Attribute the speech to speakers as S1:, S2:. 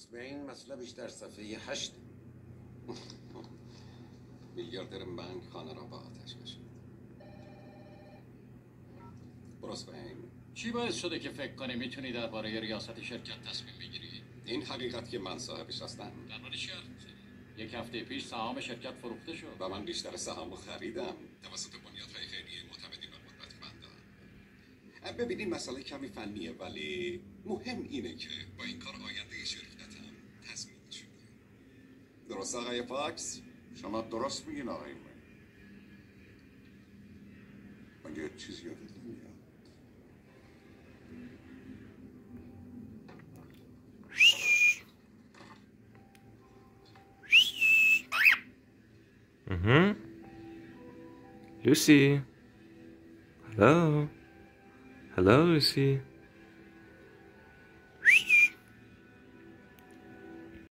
S1: وین مطلبش در صفحه 8.
S2: میلیاردر بنک خانه را با آتش کشید. بروس وین،
S3: چی باعث شده که فکر کنی میتونی درباره ریاست شرکت تصمیم بگیری؟
S2: این حقیقت که من صاحبش هستم.
S3: درباره چی حرف می‌زنی؟ یک هفته پیش سهام شرکت فروخته شد
S2: و من بیشتر سهام خریدم توسط بنیادهای خیریه معتمدین و قدرتمندان. ببینید مسئله کمی فنیه، ولی مهم اینه که با این کار آینده شرکتم تضمین شده. درست آقای فاکس؟
S4: شما درست میگین آقای وین. مگه چیزی یادت نمیاد؟
S5: Lucy. Hello. Hello, Lucy.